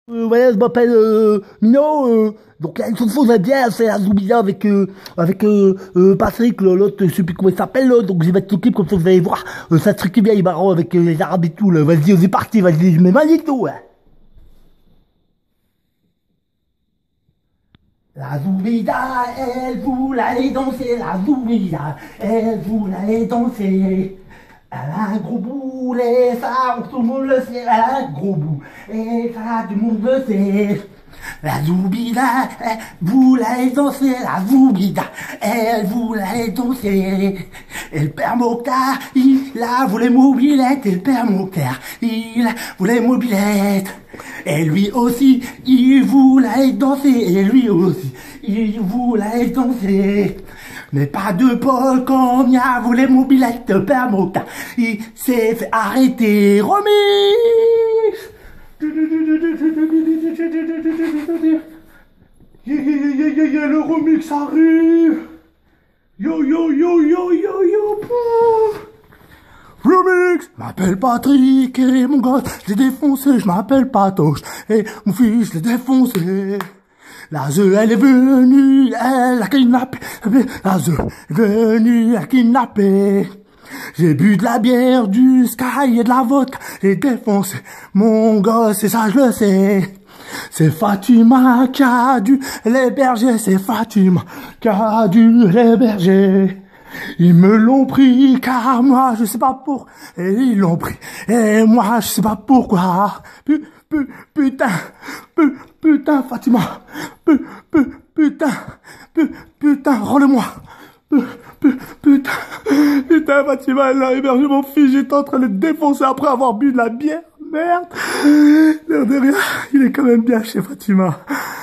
Voilà, je m'appelle Mino. Donc là, une chanson j'aime bien, c'est la Zoubida avec Patrick, l'autre, je sais plus comment il s'appelle, l'autre. Donc je vais mettre le clip comme ça, vous allez voir. Ça se truc bien, il est marrant avec les Arabes et tout. Là. Vas-y, c'est parti, vas-y, je mets Magneto. Ouais. La Zoubida, elle voulait aller danser. La Zoubida, elle voulait aller danser. Elle a un gros boulet, ça, tout le monde le sait. Elle a un gros bout, et ça, tout le monde le sait. La Zoubida, elle voulait danser. La Zoubida, elle voulait danser. Et le père Mokhtar, il a voulu mobilette. Et le père Mokhtar, il a voulu mobilette. Et lui aussi, il voulait danser. Et lui aussi, il voulait danser. Mais pas de Paul comme il a voulu mobilette. Le père Mokhtar, il s'est fait arrêter. Remix! Le remix arrive. Yo yo yo yo yo yo pouf. Remix. Je m'appelle Patrick et mon gosse, je l'ai défoncé. Je m'appelle Patoche et mon fils, je l'ai défoncé. La ze, elle est venue, elle a kidnappé. La ze est venue, elle a kidnappé. J'ai bu de la bière, du Sky et de la vodka. J'ai défoncé mon gosse et ça je le sais. C'est Fatima qui a dû l'héberger. C'est Fatima qui a dû l'héberger. Ils me l'ont pris car moi je sais pas pour. Et ils l'ont pris. Et moi je sais pas pourquoi. Putain, putain Fatima. Putain, rends-le-moi. Putain, Fatima, elle a hébergé mon fils, j'étais en train de le défoncer après avoir bu de la bière. Merde. L'air de rien, il est quand même bien chez Fatima.